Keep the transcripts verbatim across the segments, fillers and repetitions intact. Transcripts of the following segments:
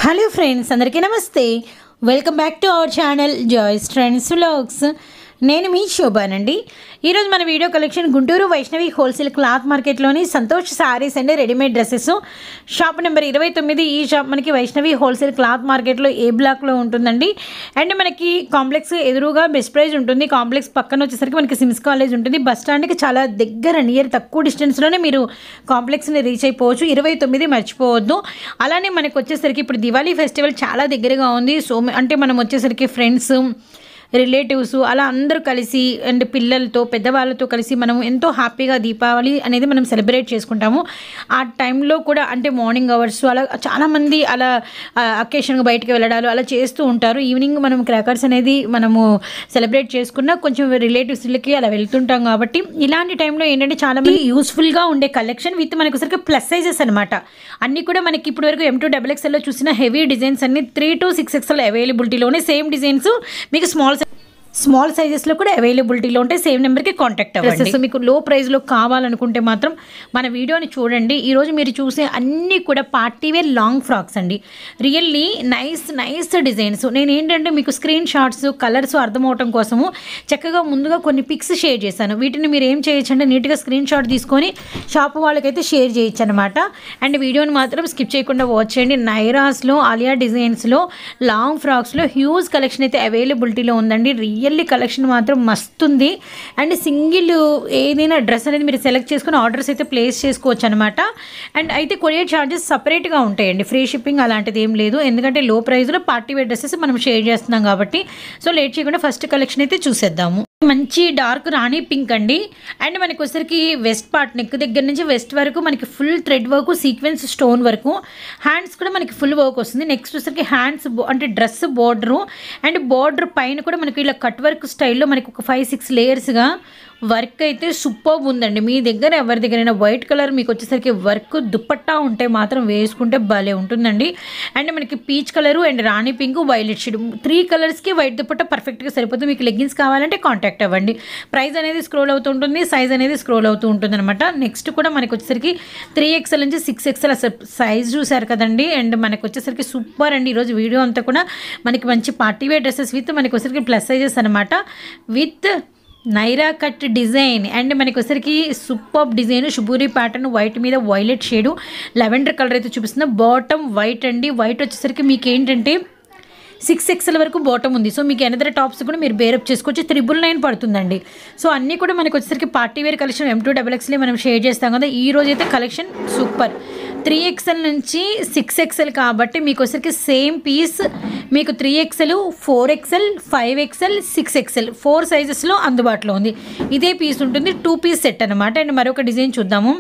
Hello friends, అందరికీ నమస్తే. Welcome back to our channel Joy's trends vlogs. నేను మీ శోభానండి. ఈరోజు మన video collection Guntur Vaishnavi wholesale cloth మార్కెట్లోని Santosh sarees and readymade dresses shop number ఇరవై తొమ్మిది. ఈ షాప్ మనకి వైష్ణవి హోల్సేల్ క్లాత్ మార్కెట్లో ఏ బ్లాక్లో ఉంటుందండి. అండ్ మనకి కాంప్లెక్స్ ఎదురుగా బెస్ట్ ప్రైజ్ ఉంటుంది. కాంప్లెక్స్ పక్కన వచ్చేసరికి మనకి సిమ్స్ కాలేజ్ ఉంటుంది. బస్ స్టాండ్కి చాలా దగ్గర, నియర్ తక్కువ డిస్టెన్స్లోనే మీరు కాంప్లెక్స్ని రీచ్ అయిపోవచ్చు. ఇరవై తొమ్మిది మర్చిపోవద్దు. అలానే మనకు వచ్చేసరికి ఇప్పుడు దివాళీ ఫెస్టివల్ చాలా దగ్గరగా ఉంది. సో అంటే మనం వచ్చేసరికి ఫ్రెండ్స్, రిలేటివ్స్ అలా అందరూ కలిసి అండ్ పిల్లలతో, పెద్దవాళ్ళతో కలిసి మనం ఎంతో హ్యాపీగా దీపావళి అనేది మనం సెలబ్రేట్ చేసుకుంటాము. ఆ టైంలో కూడా అంటే మార్నింగ్ అవర్స్ అలా చాలామంది అలా అకేషన్గా బయటకు వెళ్ళడాలు అలా చేస్తూ ఉంటారు. ఈవినింగ్ మనం క్రాకర్స్ అనేది మనము సెలబ్రేట్ చేసుకున్న కొంచెం రిలేటివ్స్లకి అలా వెళ్తుంటాం. కాబట్టి ఇలాంటి టైంలో ఏంటంటే చాలా మంది యూస్ఫుల్గా ఉండే కలెక్షన్ విత్ మనకు సరికి ప్లస్ సైజెస్ అనమాట. అన్నీ కూడా మనకి ఇప్పటి వరకు ఎం టూ డబల్ ఎక్స్ఎల్లో చూసిన హెవీ డిజైన్స్ అన్ని త్రీ టు సిక్స్ ఎక్స్ఎల్ అవైలబిలిటీలోనే సేమ్ డిజైన్స్ మీకు స్మాల్ స్మాల్ సైజెస్లో కూడా అవైలబిలిటీలో ఉంటే సేమ్ నెంబర్కి కాంటాక్ట్ అవ్వండి. సో మీకు లో ప్రైస్లో కావాలనుకుంటే మాత్రం మన వీడియోని చూడండి. ఈరోజు మీరు చూసే అన్నీ కూడా పార్టీ వేర్ లాంగ్ ఫ్రాక్స్ అండి. Really nice nice designs. నేను ఏంటంటే మీకు స్క్రీన్ షాట్స్, కలర్స్ అర్థమవటం కోసము చక్కగా ముందుగా కొన్ని పిక్స్ షేర్ చేశాను. వీటిని మీరు ఏం చేయొచ్చు అంటే నీట్గా స్క్రీన్ షాట్ తీసుకొని షాప్ వాళ్ళకైతే షేర్ చేయొచ్చు అనమాట. అండ్ వీడియోని మాత్రం స్కిప్ చేయకుండా వాచ్ చేయండి. నైరాస్లో, ఆలియా డిజైన్స్లో, లాంగ్ ఫ్రాక్స్లో హ్యూజ్ కలెక్షన్ అయితే అవైలబిలిటీలో ఉందండి. రియల్లీ కలెక్షన్ మాత్రం మస్తుంది. అండ్ సింగిల్ ఏదైనా డ్రెస్ అనేది మీరు సెలెక్ట్ చేసుకుని ఆర్డర్స్ అయితే ప్లేస్ చేసుకోవచ్చు అనమాట. అండ్ అయితే కొరియర్ ఛార్జెస్ సపరేట్గా ఉంటాయండి. ఫ్రీ షిప్పింగ్ అలాంటిది ఏం లేదు. ఎందుకంటే లో ప్రైస్లో పార్టీ వేర్ డ్రెస్సెస్ మనం షేర్ చేస్తున్నాం కాబట్టి. సో లేట్ చేయకుండా ఫస్ట్ కలెక్షన్ అయితే చూసేద్దాము. మంచి డార్క్ రాణి పింక్ అండి. అండ్ మనకి వచ్చరికి వెస్ట్ పార్ట్, నెక్ దగ్గర నుంచి వెస్ట్ వరకు మనకి full thread work, sequence stone వరకు. హ్యాండ్స్ కూడా మనకి ఫుల్ వర్క్ వస్తుంది. నెక్స్ట్ వచ్చరికి హ్యాండ్స్ అంటే డ్రెస్ బోర్డరు అండ్ బోర్డర్ పైన కూడా మనకి ఇలా కట్ వర్క్ స్టైల్లో మనకి ఒక ఫైవ్ సిక్స్ లేయర్స్గా వర్క్ అయితే సూపర్ ఉందండి. మీ దగ్గర ఎవరి దగ్గరైనా వైట్ కలర్ మీకు వచ్చేసరికి వర్క్ దుప్పట్టా ఉంటే మాత్రం వేసుకుంటే భలే ఉంటుందండి. అండ్ మనకి peach colour and rani pink, violet shade three కలర్స్కి వైట్ దుప్పట్టా పర్ఫెక్ట్గా సరిపోతుంది. మీకు లెగ్గిన్స్ కావాలంటే కాంటాక్ట్ అవ్వండి. ప్రైస్ అనేది స్క్రోల్ అవుతూ ఉంటుంది, సైజ్ అనేది స్క్రోల్ అవుతూ ఉంటుంది అనమాట. నెక్స్ట్ కూడా మనకి వచ్చేసరికి త్రీ ఎక్స్ఎల్ నుంచి సిక్స్ ఎక్స్ఎల్ సైజ్ చూసారు కదండి. అండ్ మనకి వచ్చేసరికి సూపర్ అండి. ఈరోజు వీడియో అంతా కూడా మనకి మంచి పార్టీ వేర్ డ్రెస్సెస్ విత్ మనకి వచ్చేసరికి ప్లస్ సైజెస్ అనమాట. With Naira cut design and మనకి వచ్చరికి సూపర్ డిజైన్, షుబూరి ప్యాటర్న్, వైట్ మీద వైలెట్ షేడు, లెవెండర్ కలర్ అయితే చూపిస్తుంది. బాటమ్ వైట్ అండి. వైట్ వచ్చేసరికి మీకు ఏంటంటే సిక్స్ ఎక్స్ఎల్ వరకు బాటమ్ ఉంది. సో మీకు ఎనదర్ టాప్స్ కూడా మీరు బేరప్ చేసుకోవచ్చు. త్రిబుల్ నైన్ పడుతుందండి. సో అన్నీ కూడా మనకి వచ్చేసరికి party wear collection M to double ఎక్స్లే మనం షేర్ చేస్తాం కదా. ఈ రోజు అయితే కలెక్షన్ సూపర్. త్రీ ఎక్స్ఎల్ నుంచి సిక్స్ ఎక్స్ఎల్ కాబట్టి మీకు వచ్చరికి సేమ్ పీస్ మీకు three XL, four XL, five XL, six XL four సైజెస్లో అందుబాటులో ఉంది. ఇదే పీస్ ఉంటుంది. టూ పీస్ సెట్ అనమాట. అండ్ మరొక డిజైన్ చూద్దాము.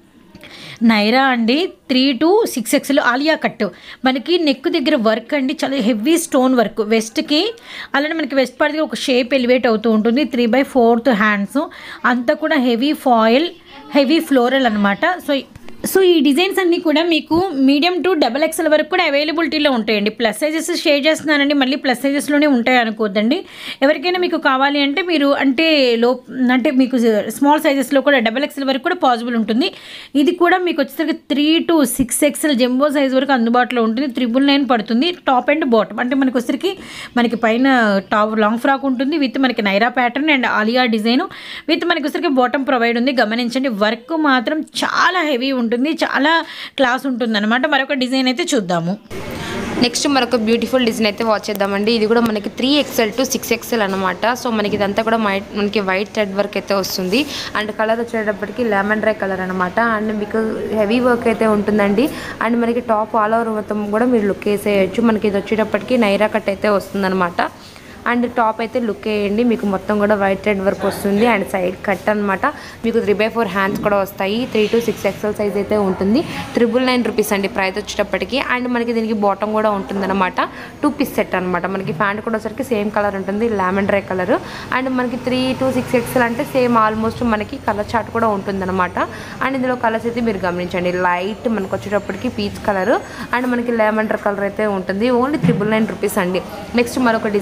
నైరా అండి. Three to six XL Alia cut. మనకి నెక్ దగ్గర వర్క్ అండి చాలా హెవీ స్టోన్ వర్క్ వెస్ట్కి. అలానే మనకి వెస్ట్ పార్ట్ దగ్గర ఒక షేప్ ఎలివేట్ అవుతూ ఉంటుంది. త్రీ బై ఫోర్త్ హ్యాండ్స్ అంతా కూడా హెవీ ఫాయిల్, హెవీ ఫ్లోరల్ అనమాట. సో సో ఈ డిజైన్స్ అన్నీ కూడా మీకు మీడియం టు డబల్ ఎక్స్ఎల్ వరకు కూడా అవైలబిలిటీలో ఉంటాయండి. ప్లస్ సైజెస్ షేర్ చేస్తున్నానండి, మళ్ళీ ప్లస్ సైజెస్లోనే ఉంటాయి అనుకోవద్దండి. ఎవరికైనా మీకు కావాలి అంటే మీరు అంటే లో అంటే మీకు స్మాల్ సైజెస్లో కూడా డబల్ ఎక్స్ఎల్ వరకు కూడా పాసిబుల్ ఉంటుంది. ఇది కూడా మీకు వచ్చేసరికి three to six XL jumbo size వరకు అందుబాటులో ఉంటుంది. త్రిబుల్ నైన్ పడుతుంది. టాప్ అండ్ బాటమ్ అంటే మనకి వచ్చేసరికి మనకి పైన టాప్ లాంగ్ ఫ్రాక్ ఉంటుంది విత్ మనకి Naira pattern and Alia design with మనకి వచ్చేసరికి బాటమ్ ప్రొవైడ్ ఉంది. గమనించండి, వర్క్ మాత్రం చాలా హెవీ ఉంటుంది, చాలా క్లాస్ ఉంటుంది అనమాట. మరొక డిజైన్ అయితే చూద్దాము. నెక్స్ట్ మరొక బ్యూటిఫుల్ డిజైన్ అయితే వాచ్ చేద్దామండి. ఇది కూడా మనకి three XL to six XL అనమాట. సో మనకి ఇదంతా కూడా మనకి వైట్ థ్రెడ్ వర్క్ అయితే వస్తుంది. అండ్ కలర్ వచ్చేటప్పటికి లెమన్ డ్రై కలర్ అనమాట. అండ్ మీకు హెవీ వర్క్ అయితే ఉంటుందండి. అండ్ మనకి టాప్ ఆల్ ఓవర్ మొత్తం కూడా మీరు లుక్ వేసేయచ్చు. మనకి ఇది వచ్చేటప్పటికి నైరా కట్ అయితే వస్తుంది అనమాట. అండ్ టాప్ అయితే లుక్ వేయండి. మీకు మొత్తం కూడా వైట్ రెడ్ వర్క్ వస్తుంది. అండ్ సైడ్ కట్ అనమాట. మీకు త్రీ బై ఫోర్ హ్యాండ్స్ కూడా వస్తాయి. Three to six XL size అయితే ఉంటుంది. త్రిబుల్ నైన్ రూపీస్ అండి ప్రైస్ వచ్చేటప్పటికి. అండ్ మనకి దీనికి బాటమ్ కూడా ఉంటుంది అనమాట. టూ పీస్ సెట్ అనమాట. మనకి ప్యాంట్ కూడా వచ్చరికి సేమ్ కలర్ ఉంటుంది, లెమన్ డ్రై కలర్. అండ్ మనకి త్రీ టు సిక్స్ ఎక్స్ఎల్ అంటే సేమ్ ఆల్మోస్ట్ మనకి కలర్ చార్ట్ కూడా ఉంటుంది అనమాట. అండ్ ఇందులో కలర్స్ అయితే మీరు గమనించండి. లైట్ మనకు వచ్చేటప్పటికి పీచ్ కలర్ అండ్ మనకి లెమన్ డ్రై కలర్ అయితే ఉంటుంది. ఓన్లీ త్రిబుల్ నైన్ రూపీస్ అండి. నెక్స్ట్ మరొక డిజైన్ కూడా అయితే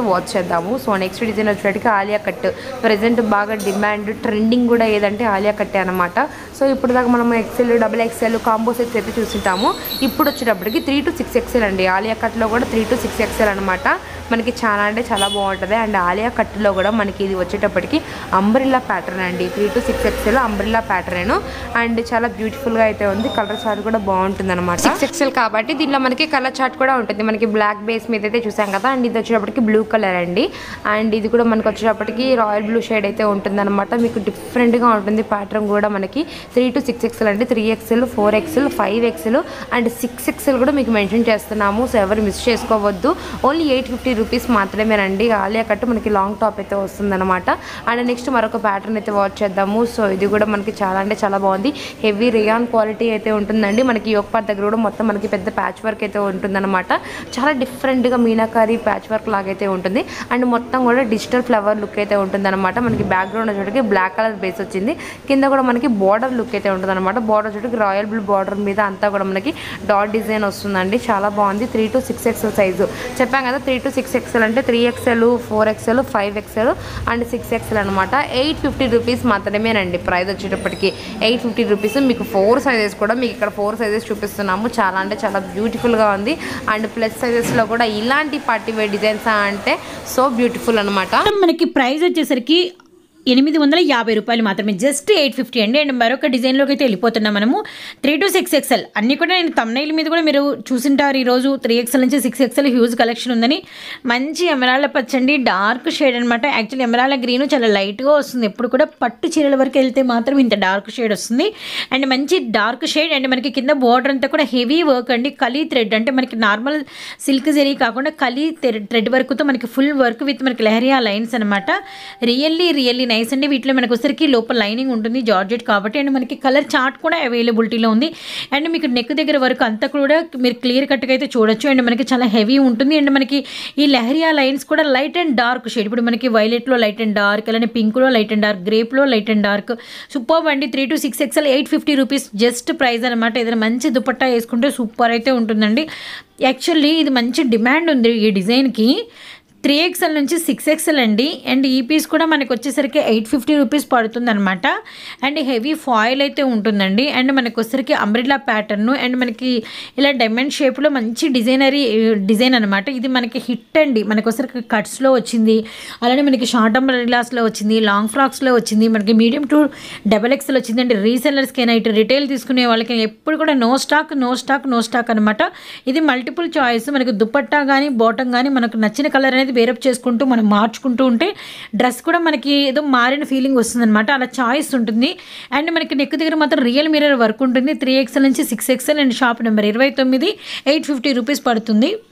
అయితే వాచ్ చేద్దాము. సో నెక్స్ట్ డిజైన్ వచ్చేటికి ఆలియా కట్. ప్రజెంట్ బాగా డిమాండ్ ట్రెండింగ్ కూడా ఏదంటే ఆలియా కట్టే అనమాట. సో ఇప్పుడు దాకా మనం XL double XL combo sets అయితే చూసింటాము. ఇప్పుడు వచ్చేటప్పటికి త్రీ టు సిక్స్ ఎక్సెల్ అండి. ఆలియా కట్లో కూడా త్రీ టు సిక్స్ ఎక్సెల్ అనమాట. మనకి చాలా అంటే చాలా బాగుంటుంది. అండ్ ఆలియా కట్లో కూడా మనకి ఇది వచ్చేటప్పటికి అంబ్రిల్లా ప్యాటర్న్ అండి. Three to six XL umbrella pattern and చాలా బ్యూటిఫుల్గా అయితే ఉంది. కలర్ చార్ట్ కూడా బాగుంటుంది అనమాట. సిక్స్ ఎక్సెల్ కాబట్టి దీనిలో మనకి కలర్ చార్ట్ కూడా ఉంటుంది. మనకి బ్లాక్ బేస్ మీద అయితే చూసాం కదా. అండ్ ఇది వచ్చేటప్పటికి బ్లూ కలర్ అండి. అండ్ ఇది కూడా మనకి వచ్చేటప్పటికి రాయల్ బ్లూ షేడ్ అయితే ఉంటుంది అనమాట. మీకు డిఫరెంట్గా ఉంటుంది ప్యాటర్న్ కూడా. మనకి త్రీ టు సిక్స్ ఎక్సెల్ అంటే three XL four XL five XL and six XL కూడా మీకు మెన్షన్ చేస్తున్నాము. సో ఎవరు మిస్ చేసుకోవద్దు. ఓన్లీ ఎయిట్ ఫిఫ్టీ రూపీస్ మాత్రమేనండి. ఆలియా కట్ మనకి లాంగ్ టాప్ అయితే వస్తుంది అనమాట. అండ్ నెక్స్ట్ మరొక ప్యాటర్న్ అయితే వాచ్ చేద్దాము. సో ఇది కూడా మనకి చాలా అంటే చాలా బాగుంది. హెవీ రియాన్ క్వాలిటీ అయితే ఉంటుందండి. మనకి యోక్ పార్ట్ దగ్గర కూడా మొత్తం మనకి పెద్ద ప్యాచ్ వర్క్ అయితే ఉంటుందన్నమాట. చాలా డిఫరెంట్గా మీనాకారి ప్యాచ్ వర్క్ లాగైతే ఉంటుంది. అండ్ మొత్తం కూడా డిజిటల్ ఫ్లవర్ లుక్ అయితే ఉంటుందన్నమాట. మనకి బ్యాక్గ్రౌండ్ వచ్చేటికి బ్లాక్ కలర్ బేస్ వచ్చింది. కింద కూడా మనకి బార్డర్ లుక్ అయితే ఉంటుంది అనమాట. బార్డర్ వచ్చేటికి రాయల్ బ్లూ బార్డర్ మీద అంతా కూడా మనకి డాట్ డిజైన్ వస్తుందండి. చాలా బాగుంది. Three to six XL size చెప్పాం కదా. త్రీ టు సిక్స్ ఎక్సెల్ అంటే three XL four XL five XL and six XL అనమాట. ఎయిట్ ఫిఫ్టీ రూపీస్ మాత్రమేనండి ప్రైస్ వచ్చేటప్పటికి. ఎయిట్ ఫిఫ్టీ రూపీస్ మీకు ఫోర్ సైజెస్ కూడా మీకు ఇక్కడ ఫోర్ సైజెస్ చూపిస్తున్నాము. చాలా అంటే చాలా బ్యూటిఫుల్గా ఉంది. అండ్ ప్లస్ సైజెస్లో కూడా ఇలాంటి పార్టీ వేర్ డిజైన్స్ అంటే సో బ్యూటిఫుల్ అనమాట. మనకి ప్రైస్ వచ్చేసరికి ఎనిమిది వందల యాభై రూపాయలు మాత్రమే. జస్ట్ ఎయిట్ ఫిఫ్టీ అండి. అండ్ మరొక డిజైన్లోకి అయితే వెళ్ళిపోతున్నాం మనము. త్రీ టు సిక్స్ ఎక్సెల్ అన్నీ కూడా నేను తమ్నైల్ మీద కూడా మీరు చూసింటారు. ఈరోజు త్రీ ఎక్సెల్ నుంచి సిక్స్ ఎక్సెల్ హ్యూజ్ కలెక్షన్ ఉందని. మంచి ఎమరాళ్ళ పచ్చండి డార్క్ షేడ్ అనమాట. యాక్చువల్లీ ఎమరాళ్ళ గ్రీన్ చాలా లైట్గా వస్తుంది. ఎప్పుడు కూడా పట్టు చీరల వరకు వెళ్తే మాత్రం ఇంత డార్క్ షేడ్ వస్తుంది. అండ్ మంచి డార్క్ షేడ్. అండ్ మనకి కింద బోర్డర్ అంతా కూడా హెవీ వర్క్ అండి. కలీ థ్రెడ్ అంటే మనకి నార్మల్ సిల్క్ జరీ కాకుండా కలీ థ్రెడ్ వర్క్తో మనకి ఫుల్ వర్క్ విత్ మనకి లెహరియా లైన్స్ అనమాట. రియల్లీ రియల్లీ నైస్ అండి. వీటిలో మనకు వచ్చరికి లోపల లైనింగ్ ఉంటుంది జార్జెట్ కాబట్టి. అండ్ మనకి కలర్ చార్ట్ కూడా అవైలబిలిటీలో ఉంది. అండ్ మీకు నెక్ దగ్గర వరకు అంతా కూడా మీరు క్లియర్ కట్గా అయితే చూడొచ్చు. అండ్ మనకి చాలా హెవీ ఉంటుంది. అండ్ మనకి ఈ లెహరియా లైన్స్ కూడా లైట్ అండ్ డార్క్ షేడ్. ఇప్పుడు మనకి వైలెట్లో లైట్ అండ్ డార్క్, అలానే పింక్లో లైట్ అండ్ డార్క్, గ్రేప్లో లైట్ అండ్ డార్క్. సూపర్ అండి. Three to six XL eight fifty rupees just price అనమాట. ఏదైనా మంచి దుపట్టా వేసుకుంటే సూపర్ అయితే ఉంటుందండి. యాక్చువల్లీ ఇది మంచి డిమాండ్ ఉంది ఈ డిజైన్కి. త్రీ ఎక్స్ఎల్ నుంచి సిక్స్ ఎక్స్ఎల్ అండి. అండ్ ఈ పీస్ కూడా మనకు వచ్చేసరికి ఎయిట్ ఫిఫ్టీ రూపీస్ పడుతుంది అనమాట. అండ్ హెవీ ఫాయిల్ అయితే ఉంటుందండి. అండ్ మనకు వచ్చేసరికి అంబ్రిల్లా ప్యాటర్న్ అండ్ మనకి ఇలా డైమండ్ షేప్లో మంచి డిజైనరీ డిజైన్ అనమాట. ఇది మనకి హిట్ అండి. మనకు వచ్చేసరికి కట్స్లో వచ్చింది, అలానే మనకి షార్ట్ అంబ్రిల్లాస్లో వచ్చింది, లాంగ్ ఫ్రాక్స్లో వచ్చింది, మనకి మీడియం టు డబల్ ఎక్స్ఎల్ వచ్చింది. అండి రీసెల్లర్స్కైనా ఇటు రిటైల్ తీసుకునే వాళ్ళకి ఎప్పుడు కూడా no stock no stock no stock అనమాట. ఇది మల్టిపుల్ చాయిస్. మనకి దుపట్టా కానీ బాటమ్ కానీ మనకు నచ్చిన కలర్ అనేది వేరప్ చేసుకుంటూ మనం మార్చుకుంటూ ఉంటే డ్రెస్ కూడా మనకి ఏదో మారిన ఫీలింగ్ వస్తుంది అనమాట. అలా చాయిస్ ఉంటుంది. అండ్ మనకి నెక్ దగ్గర మాత్రం రియల్ మిర్రర్ వర్క్ ఉంటుంది. త్రీ ఎక్స్ఎల్ నుంచి six XL and shop number ఇరవై తొమ్మిది ఎయిట్ ఫిఫ్టీ రూపీస్ పడుతుంది.